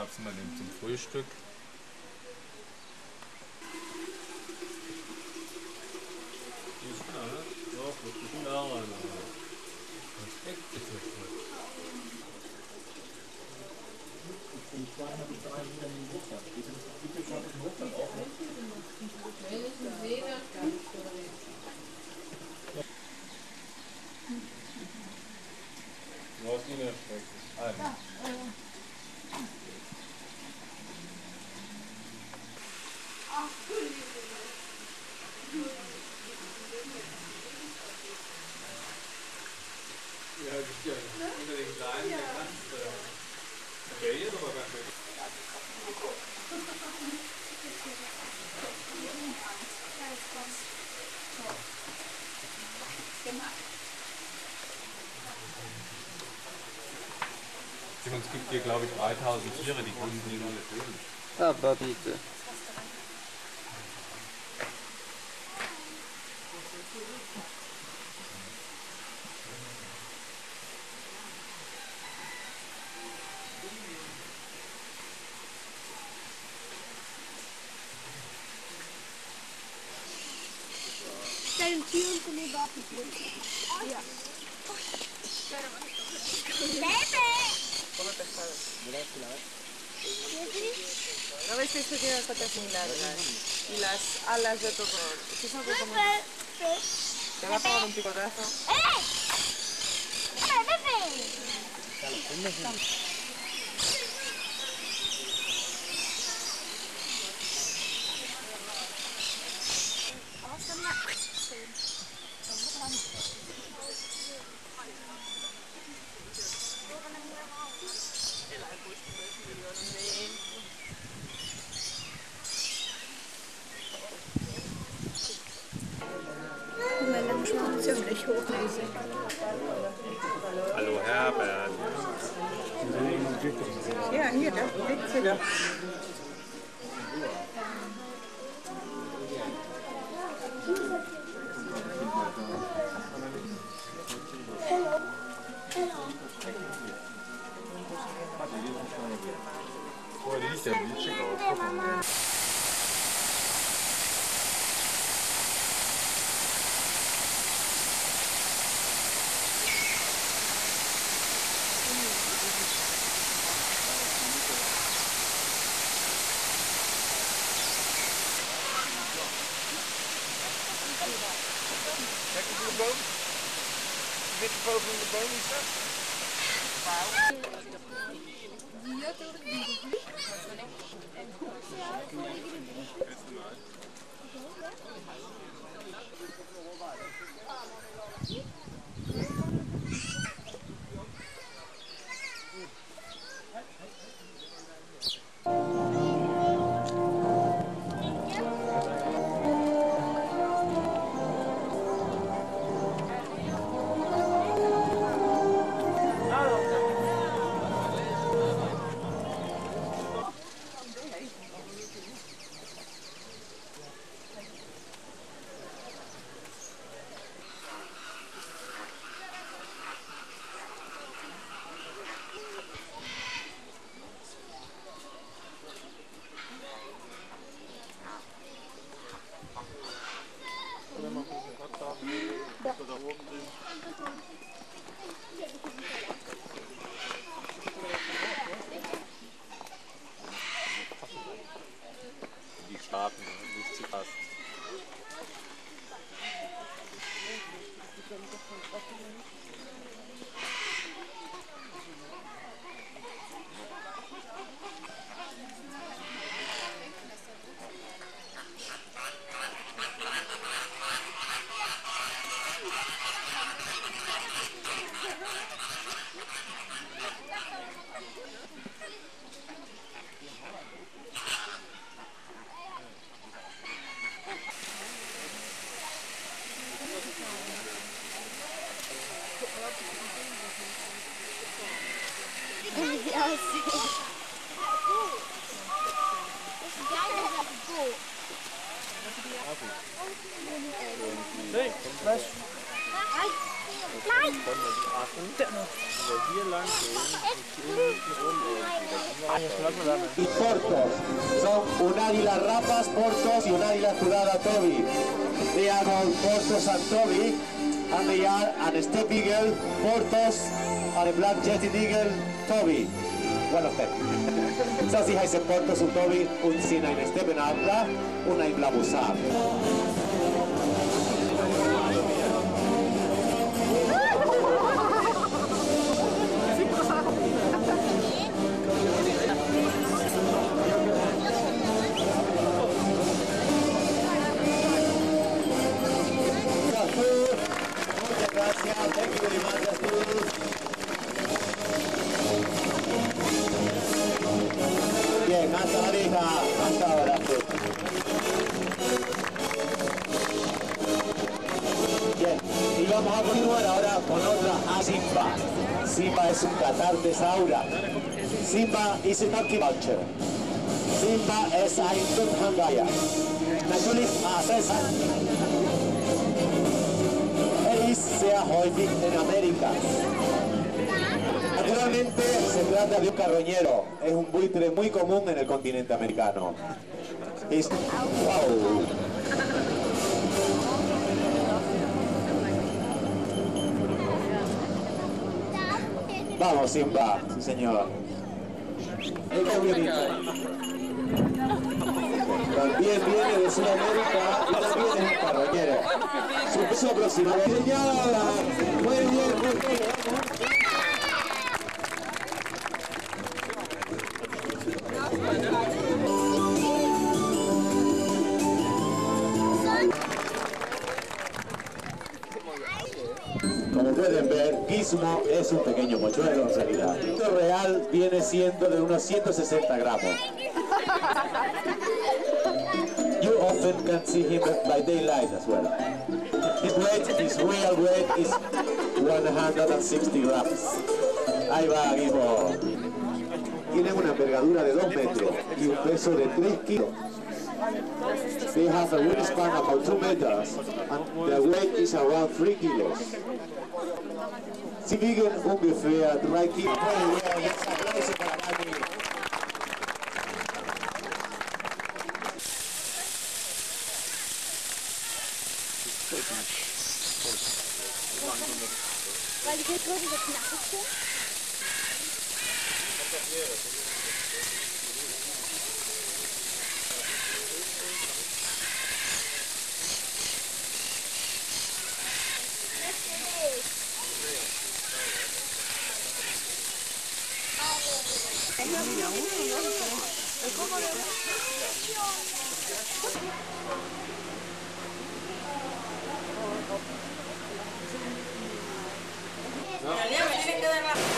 gab es mal den zum Frühstück. Du hast ihn erschreckt. Ja, das ist ja unter den Kleinen, der kannst du. Der hier ist aber ganz schön. Es gibt hier, glaube ich, 3000 Tiere, die können hier noch nicht leben. Aber bitte. Deine Tiere von mir warten. Ja. ¿Cómo te sabes? ¿No ves que esto tiene las patas muy largas? Y las alas de todo. ¿Es eso que como... ¿Te va a pegar un picotazo? Ziemlich hoch. Hallo Herbert. Ja, hier, da liegt sie da. Oh, die sieht schick aus. Guck mal. Lekker voor de boom? Witte vogel in de boom is dat? Die starten, nicht zu fast. Wie die aussehen. Nee, was? Nein! Dann noch. Y portos. Son un águila rapas, portos y un águila jurada Toby. They are called portos and Toby, and they are an steppe eagle, portos, and a black-jetted eagle, Toby. One of them. So sie heißen Portos und Toby und sind eine Steppenadler und ein Blabusar. Bien, hasta la vieja, hasta ahora. Bien, y vamos a continuar ahora con otra Simba. Simba es un catartesaura. Simba is a monkey vulture. Simba es ein Dunghangaya. Natürlich César. Ist sehr häufig en América. Naturalmente se trata de un carroñero, es un buitre muy común en el continente americano. Wow. Vamos, Simba, sí señor. Es muy bonito. También viene de Sudamérica y también es un carroñero. Su peso aproximado. Muy bien, muy bien. Como pueden ver, Gizmo es un pequeño mochuelo en realidad. El peso real viene siendo de unos 160 gramos. You often can see him by daylight as well. His real weight is 160 grams. Ahí va, Gizmo. Tienen una envergadura de 2 metros y un peso de 3 kilos. They have a wingspan about 2 meters and their weight is around 3 kilos. Sie wiegen ungefähr 3 Kilo. Jetzt Applaus para Dani. Weil ich jetzt heute so knackig bin. Me tiene que dar la...